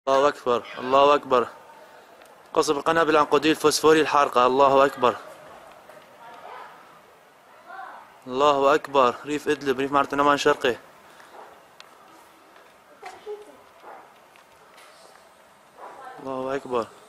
الله أكبر الله أكبر. قصف القنابل العنقودية الفوسفورية الحارقة. الله أكبر الله أكبر. ريف إدلب، ريف معركة النعمان الشرقي. الله أكبر.